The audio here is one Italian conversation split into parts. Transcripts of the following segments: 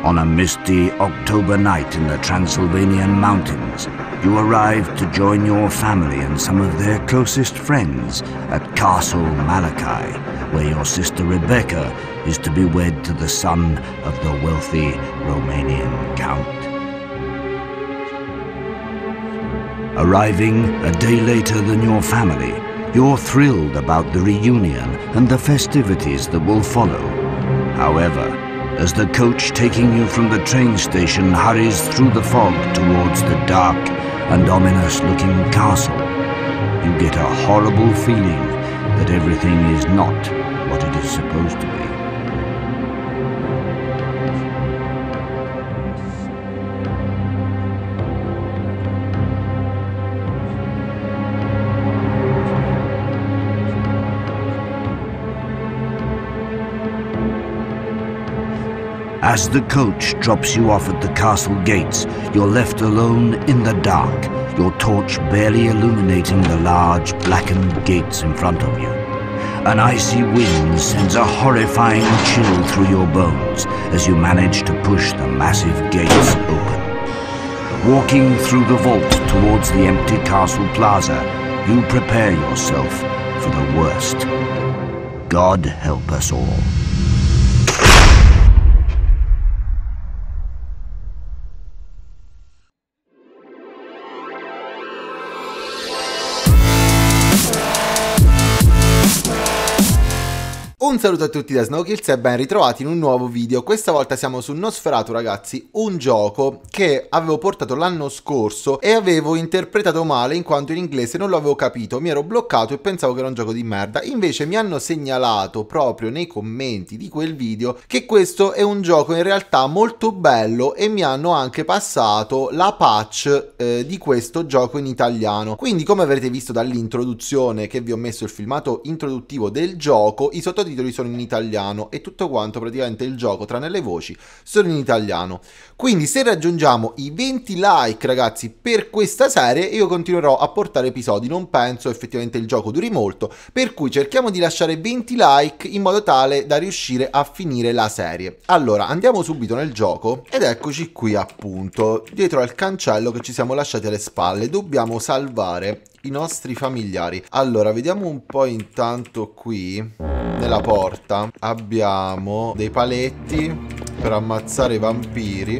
On a misty October night in the Transylvanian mountains, you arrive to join your family and some of their closest friends at Castle Malachi, where your sister Rebecca is to be wed to the son of the wealthy Romanian count. Arriving a day later than your family, you're thrilled about the reunion and the festivities that will follow. However, as the coach taking you from the train station hurries through the fog towards the dark and ominous-looking castle, you get a horrible feeling that everything is not what it is supposed to be. As the coach drops you off at the castle gates, you're left alone in the dark, your torch barely illuminating the large blackened gates in front of you. An icy wind sends a horrifying chill through your bones as you manage to push the massive gates open. Walking through the vault towards the empty castle plaza, you prepare yourself for the worst. God help us all. Un saluto a tutti da Snowkills e ben ritrovati in un nuovo video. Questa volta siamo su Nosferatu, ragazzi, un gioco che avevo portato l'anno scorso e avevo interpretato male in quanto in inglese non lo avevo capito, mi ero bloccato e pensavo che era un gioco di merda. Invece mi hanno segnalato proprio nei commenti di quel video che questo è un gioco in realtà molto bello e mi hanno anche passato la patch di questo gioco in italiano. Quindi, come avrete visto dall'introduzione che vi ho messo il filmato introduttivo del gioco, i sottotitoli sono in italiano e tutto quanto, praticamente il gioco tranne le voci, sono in italiano. Quindi se raggiungiamo i 20 like, ragazzi, per questa serie io continuerò a portare episodi. Non penso effettivamente il gioco duri molto, per cui cerchiamo di lasciare 20 like in modo tale da riuscire a finire la serie. Allora andiamo subito nel gioco ed eccoci qui, appunto dietro al cancello che ci siamo lasciati alle spalle. Dobbiamo salvare i nostri familiari. Allora vediamo un po'. Intanto qui nella porta abbiamo dei paletti per ammazzare i vampiri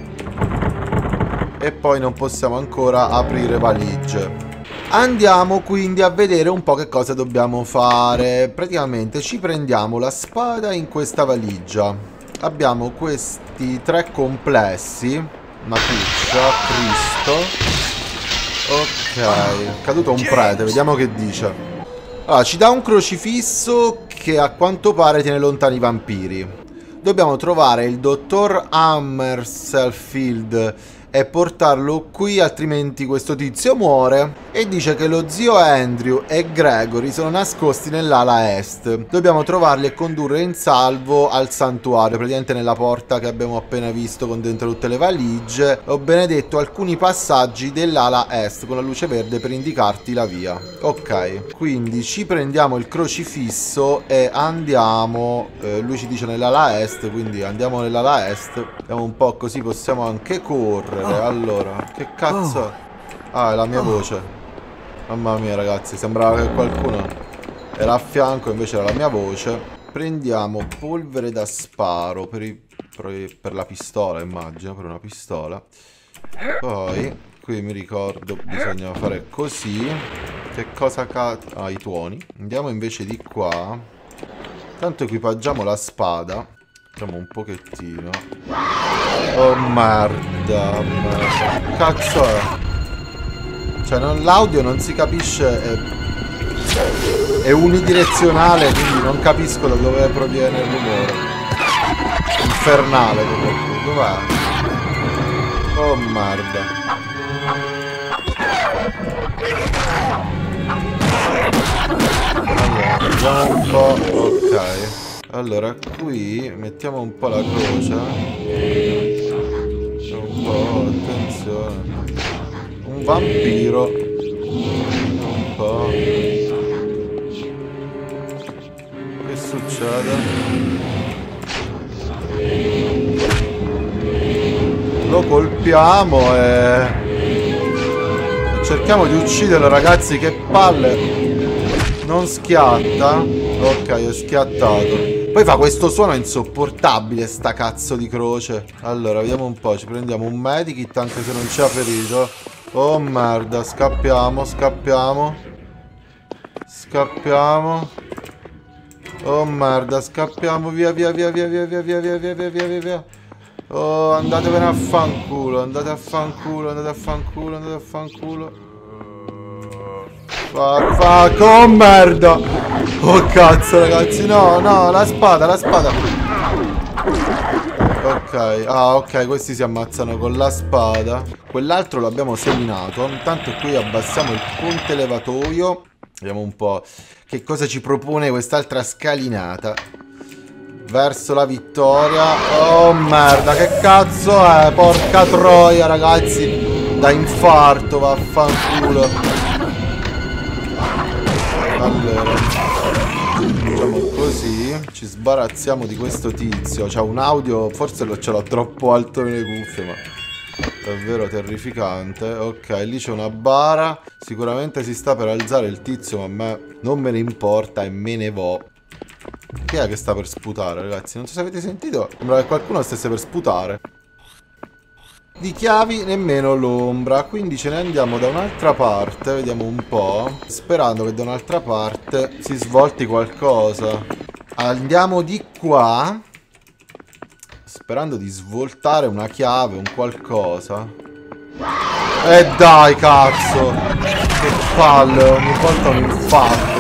e poi non possiamo ancora aprire valigie. Andiamo quindi a vedere un po' che cosa dobbiamo fare. Praticamente ci prendiamo la spada in questa valigia. Abbiamo questi 3 complessi, una cuccia, Cristo. Ok, è caduto un prete, vediamo che dice. Allora, ci dà un crocifisso che a quanto pare tiene lontani i vampiri. Dobbiamo trovare il dottor Hammerselfield e portarlo qui, altrimenti questo tizio muore. E dice che lo zio Andrew e Gregory sono nascosti nell'ala est. Dobbiamo trovarli e condurre in salvo al santuario, praticamente nella porta che abbiamo appena visto con dentro tutte le valigie. Ho benedetto alcuni passaggi dell'ala est con la luce verde per indicarti la via. Ok, quindi ci prendiamo il crocifisso e andiamo, lui ci dice nell'ala est, quindi andiamo nell'ala est. Vediamo un po', così possiamo anche correre. Allora, che cazzo? Ah, è la mia voce. Mamma mia, ragazzi, sembrava che qualcuno era a fianco, invece era la mia voce. Prendiamo polvere da sparo per la pistola, immagino, per una pistola. Poi, qui mi ricordo, bisogna fare così. Che cosa ah, i tuoni. Andiamo invece di qua. Tanto equipaggiamo la spada. Facciamo un pochettino. Oh merda, merda. Cazzo è? Cioè l'audio non si capisce, è unidirezionale, quindi non capisco da dove proviene il rumore. Infernale comunque. Dov'è? Oh merda. Allora, vediamo un po'. Ok. Allora, qui mettiamo un po' la croce. Un po', attenzione. Un vampiro. Un po'. Che succede? Lo colpiamo e cerchiamo di ucciderlo, ragazzi, che palle. Non schiatta. Ok, è schiattato. Poi fa questo suono insopportabile, sta cazzo di croce. Allora, vediamo un po'. Ci prendiamo un medikit anche se non ci ha ferito. Oh merda, scappiamo, scappiamo. Scappiamo. Oh merda, scappiamo. Via, via, via, via, via, via, via, via, via, via, via, via. Oh, andatevene a fanculo. Andate a fanculo, andate a fanculo, andate a fanculo. Fuck, oh merda. Oh cazzo, ragazzi, no, no, la spada, la spada. Ok, ah ok, questi si ammazzano con la spada. Quell'altro l'abbiamo seminato. Intanto qui abbassiamo il ponte levatoio. Vediamo un po' che cosa ci propone quest'altra scalinata verso la vittoria. Oh merda, che cazzo è? Porca troia, ragazzi. Da infarto, vaffanculo. Allora, facciamo così. Ci sbarazziamo di questo tizio. C'ha un audio, forse ce l'ho troppo alto nelle cuffie, ma davvero terrificante. Ok, lì c'è una bara. Sicuramente si sta per alzare il tizio, ma a me non me ne importa e me ne vo. Chi è che sta per sputare, ragazzi? Non so se avete sentito. Sembra che qualcuno stesse per sputare. Di chiavi nemmeno l'ombra. Quindi ce ne andiamo da un'altra parte. Vediamo un po'. Sperando che da un'altra parte si svolti qualcosa. Andiamo di qua. Sperando di svoltare una chiave, un qualcosa. E dai, cazzo! Che palle, ogni volta un infarto.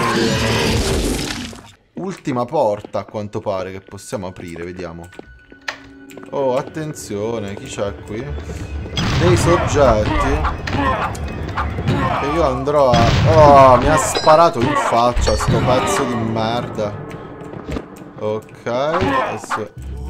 Ultima porta, a quanto pare, che possiamo aprire, vediamo. Oh, attenzione, chi c'è qui? Dei soggetti. Che io andrò a... Oh, mi ha sparato in faccia sto pezzo di merda. Ok, adesso...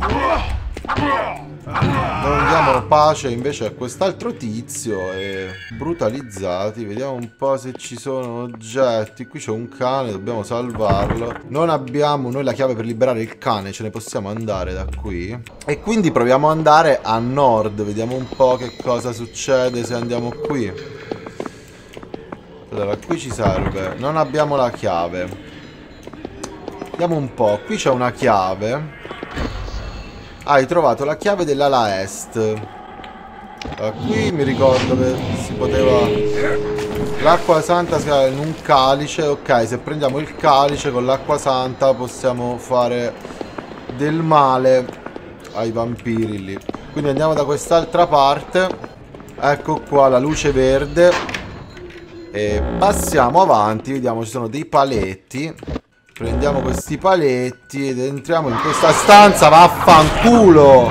non diamo pace invece a quest'altro tizio e brutalizzati. Vediamo un po' se ci sono oggetti. Qui c'è un cane, dobbiamo salvarlo. Non abbiamo noi la chiave per liberare il cane, ce ne possiamo andare da qui. E quindi proviamo ad andare a nord. Vediamo un po' che cosa succede se andiamo qui. Allora, qui ci serve. Non abbiamo la chiave. Vediamo un po'. Qui c'è una chiave. Hai trovato la chiave dell'ala est. Qui mi ricordo che si poteva... L'acqua santa si ha in un calice. Ok, se prendiamo il calice con l'acqua santa possiamo fare del male ai vampiri lì. Quindi andiamo da quest'altra parte. Ecco qua la luce verde. E passiamo avanti. Vediamo, ci sono dei paletti. Prendiamo questi paletti ed entriamo in questa stanza, vaffanculo!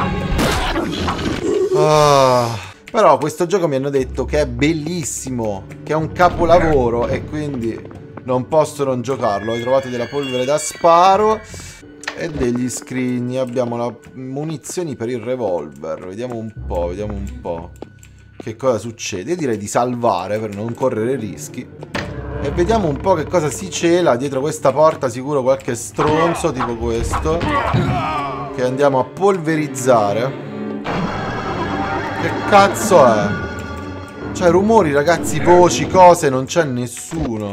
Però questo gioco mi hanno detto che è bellissimo, che è un capolavoro e quindi non posso non giocarlo. Ho trovato della polvere da sparo e degli scrigni. Abbiamo le munizioni per il revolver. Vediamo un po', vediamo un po' che cosa succede. Io direi di salvare per non correre rischi. E vediamo un po' che cosa si cela dietro questa porta. Sicuro qualche stronzo tipo questo che andiamo a polverizzare. Che cazzo è? Cioè rumori, ragazzi, voci, cose, non c'è nessuno.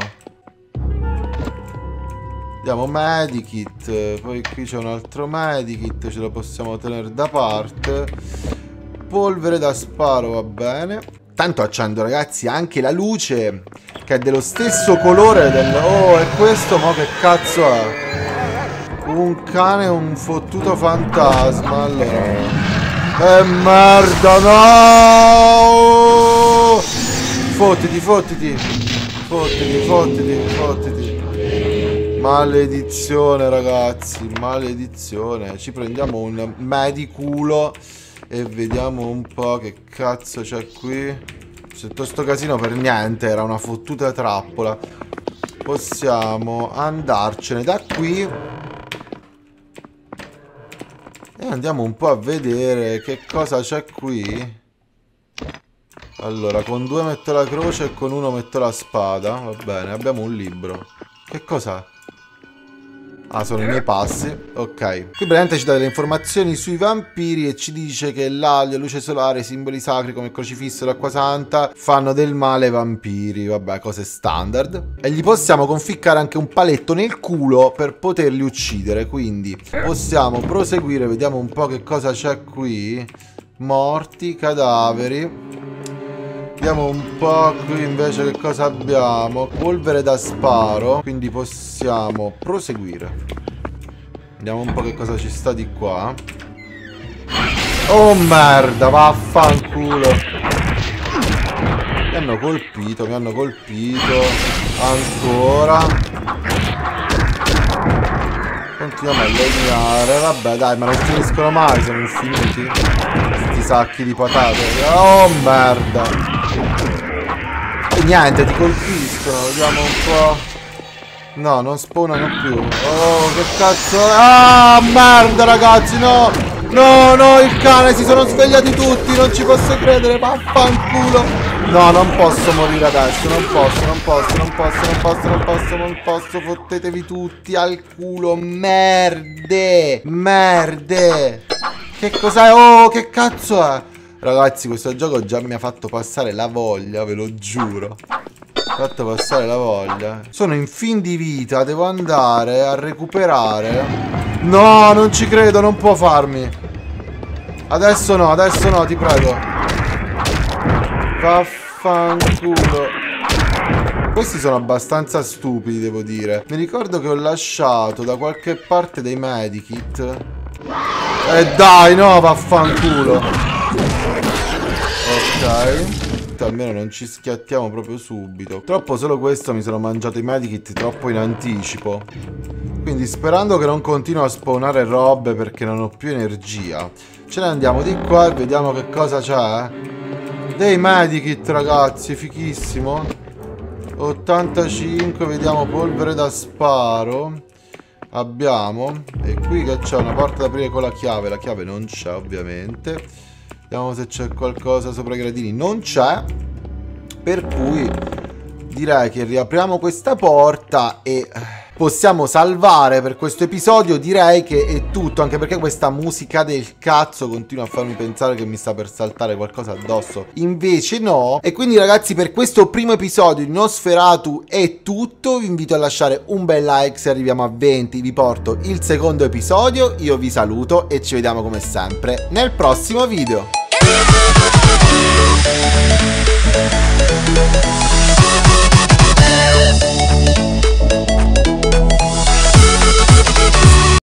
Vediamo medikit. Poi qui c'è un altro medikit, ce lo possiamo tenere da parte. Polvere da sparo, va bene. Tanto accendo, ragazzi, anche la luce che è dello stesso colore del... Oh, e questo mo che cazzo è? Un cane, un fottuto fantasma. Allora, merda, no! Fottiti, fottiti. Fottiti, fottiti, fottiti. Maledizione, ragazzi, maledizione. Ci prendiamo un mediculo e vediamo un po' che cazzo c'è qui. Tutto sto casino per niente, era una fottuta trappola. Possiamo andarcene da qui e andiamo un po' a vedere che cosa c'è qui. Allora, con 2 metto la croce e con 1 metto la spada. Va bene, abbiamo un libro. Che cos'è? Ah, sono i miei passi. Ok. Qui praticamente ci dà delle informazioni sui vampiri e ci dice che l'aglio, luce solare, simboli sacri come il crocifisso e l'acqua santa fanno del male ai vampiri. Vabbè, cose standard. E gli possiamo conficcare anche un paletto nel culo per poterli uccidere. Quindi possiamo proseguire. Vediamo un po' che cosa c'è qui. Morti, cadaveri. Vediamo un po' qui invece che cosa abbiamo. Polvere da sparo. Quindi possiamo proseguire. Vediamo un po' che cosa ci sta di qua. Oh merda, vaffanculo. Mi hanno colpito. Ancora. Continuiamo a legnare. Vabbè dai, ma non finiscono mai, sono infiniti questi sacchi di patate. Oh merda. E niente, ti colpiscono. Vediamo un po'. No, non spawnano più. Oh, che cazzo. Ah, merda ragazzi, no. No, il cane, si sono svegliati tutti. Non ci posso credere, vaffanculo. No, non posso morire adesso. Non posso. Fottetevi tutti al culo. Merde. Che cos'è? Oh, che cazzo è? Ragazzi, questo gioco già mi ha fatto passare la voglia, ve lo giuro. Sono in fin di vita, devo andare a recuperare. No, non ci credo, non può farmi. Adesso no, ti prego. Vaffanculo. Questi sono abbastanza stupidi, devo dire. Mi ricordo che ho lasciato da qualche parte dei medikit. Dai, no, vaffanculo. Ok. Almeno non ci schiattiamo proprio subito. Troppo solo questo, mi sono mangiato i medikit troppo in anticipo. Quindi sperando che non continuo a spawnare robe perché non ho più energia, ce ne andiamo di qua e vediamo che cosa c'è. Dei medikit ragazzi, fighissimo. 85, vediamo polvere da sparo. Abbiamo. E qui che c'è una porta da aprire con la chiave. La chiave non c'è ovviamente. Vediamo se c'è qualcosa sopra i gradini. Non c'è. Per cui direi che riapriamo questa porta e possiamo salvare per questo episodio. Direi che è tutto, anche perché questa musica del cazzo continua a farmi pensare che mi sta per saltare qualcosa addosso. Invece no. E quindi ragazzi, per questo primo episodio di Nosferatu è tutto. Vi invito a lasciare un bel like. Se arriviamo a 20 vi porto il secondo episodio. Io vi saluto e ci vediamo come sempre nel prossimo video.